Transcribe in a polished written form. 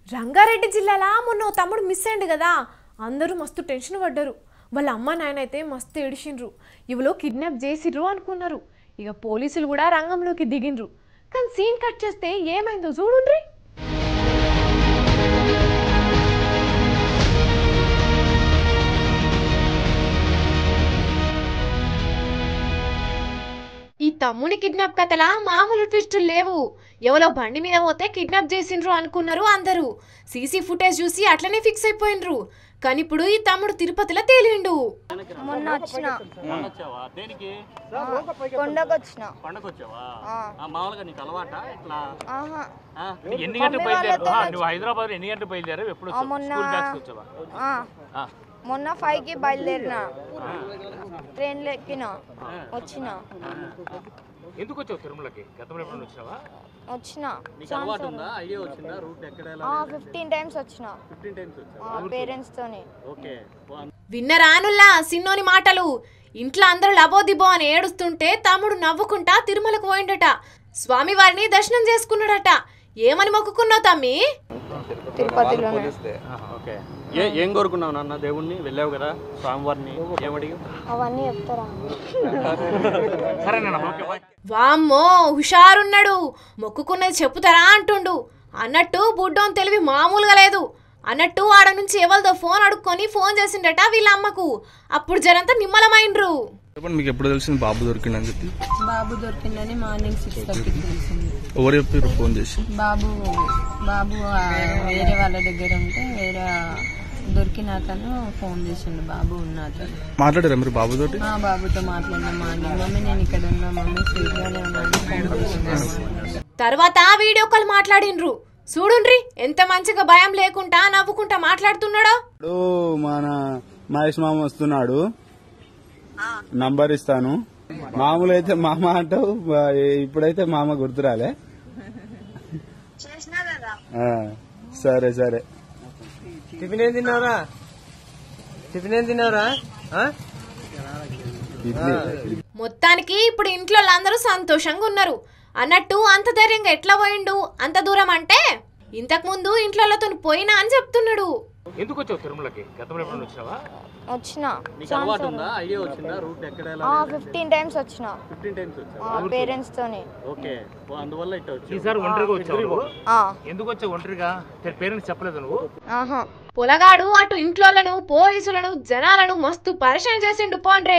రంగారెడ్డి జిల్లాలో మొన్న తమ్ముడు మిస్ అయ్యిండు కదా. అందరూ మస్తు టెన్షన్ పడ్డారు. వాళ్ళ అమ్మ నాయన అయితే మస్తు ఏడిచిండ్రు. ఇవలో కిడ్నాప్ చేసిర్రు అనుకున్నారు. ఇక పోలీసులు కూడా రంగంలోకి దిగిండ్రు. కానీ సీన్ కట్ చేస్తే ఏమైందో చూడుండ్రి. ఈ తమ్ముని కిడ్నాప్ కథలా మామూలు ట్విస్టులు లేవు. ఎవరో బండి మీద పోతే కిడ్నాప్ చేసిండ్రు అనుకున్నారు అందరూ. సీసీ ఫుటేజ్ చూసి అట్లనే ఫిక్స్ అయిపోయిండ్రు. కానీ ఇప్పుడు ఈ తమ్ముడు తిరుపతిలో తేలిండు. మొన్న వచ్చిన కొండకు వచ్చిన మొన్న 5కి బయలుదేరిన ట్రైన్లో ఎక్కిన వచ్చిన. ఎందుకు వచ్చావు తిరుమలకి? గతంలో ఎప్పుడు వచ్చావా? వచ్చిన 15 టైమ్స్ వచ్చిన పేరెంట్స్ తోని. విన్నరానుల్లా సిన్నోని మాటలు. ఇంట్లో అందరూ లబోదిబో అని ఏడుస్తుంటే తమ్ముడు నవ్వుకుంటా తిరుమలకు పోయిండట. స్వామివారిని దర్శనం చేసుకున్నాడట. ఏమని మొక్కుకున్నావు తమ్మి? తిరుపతిలో ఏం కోరుకున్నావు నాన్న? దేవుణ్ణి వెళ్ళావు కదా, స్వామివారిని ఏమడి అవన్నీ చెప్తారా? వామ్మో హుషారున్నాడు. మొక్కుకున్నది చెప్పుతారా అంటుండు. అన్నట్టు బుడ్డోన్ తెలివి మామూలుగా లేదు. అన్నట్టు ఆడ నుంచి ఎవరిదో ఫోన్ అడుక్కొని ఫోన్ చేసిండట వీళ్ళ అమ్మకు. అప్పుడు జరంతా నిమ్మలమైండ్రు. మీకు ఎప్పుడు తెలిసింది బాబు దొరికిందని చెప్పి? బాబు దొరికిందని మార్నింగ్ 6:30కి తెలిసింది. ఎవరు చెప్పారు ఫోన్ చేసి? బాబు వేరే వాళ్ళ దగ్గర ఉంటే వేరే దొరికినాకను ఫోన్ చేసిండు. బాబు ఉన్నాక మాట్లాడారా మీరు బాబుతోటి? బాబుతో మాట్లాడినా మార్నింగ్. మమ్మీ నేను ఇక్కడ ఉన్నా, మమ్మీ సేఫ్ గానే ఉన్నాను ఫోన్ చేసిండు. తర్వాత వీడియో కాల్ మాట్లాడిండ్రు. చూడుండ్రి ఎంత మంచిగా భయం లేకుండా నవ్వుకుంటా మాట్లాడుతున్నాడో. మన మహేష్ మామ వస్తున్నాడు, నంబర్ ఇస్తాను. మామూలు అయితే మామ అంటావు, ఇప్పుడైతే మామ గుర్తురాలే. సరే సరే. టిఫిన్ ఏం తిన్నావురా? మొత్తానికి ఇప్పుడు ఇంట్లో అందరూ సంతోషంగా ఉన్నారు. అన్నట్టు అంత ధైర్యంగా ఎట్లా పోయిండు అంత దూరం అంటే ఇంతకు ముందు ఇంట్లోతో పోయినా అని చెప్తున్నాడు. ఎందుకు వచ్చావు తిరుమలకి? గతంలో ఎప్పుడు వచ్చావా? వచ్చిన 15 టైమ్స్ వచ్చిన పేరెంట్స్ తోని. ఈసారి ఒంటరిగా వచ్చావు. ఎందుకు వచ్చావు ఒంటరిగా? పేరెంట్స్ చెప్పలేదు నువ్వు? పొలగాడు అటు ఇంట్లోలను పోలీసులను జనాలను మస్తు పరిచయం చేసిండు పోండ్రే.